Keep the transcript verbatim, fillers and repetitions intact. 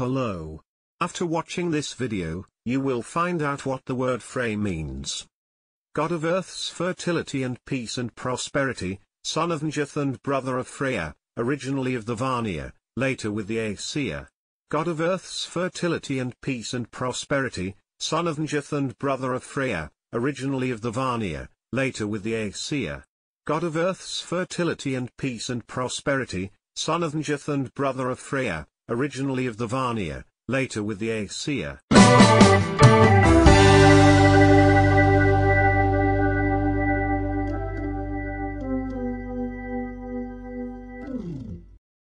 Hello. After watching this video, you will find out what the word Frey means. God of Earth's fertility and peace and prosperity, son of Njeth and brother of Freya, originally of the Vanir, later with the Aesir. God of Earth's fertility and peace and prosperity, son of Njeth and brother of Freya, originally of the Vanir, later with the Aesir. God of Earth's fertility and peace and prosperity, son of Njeth and brother of Freya, originally of the Vanir, later with the Aesir.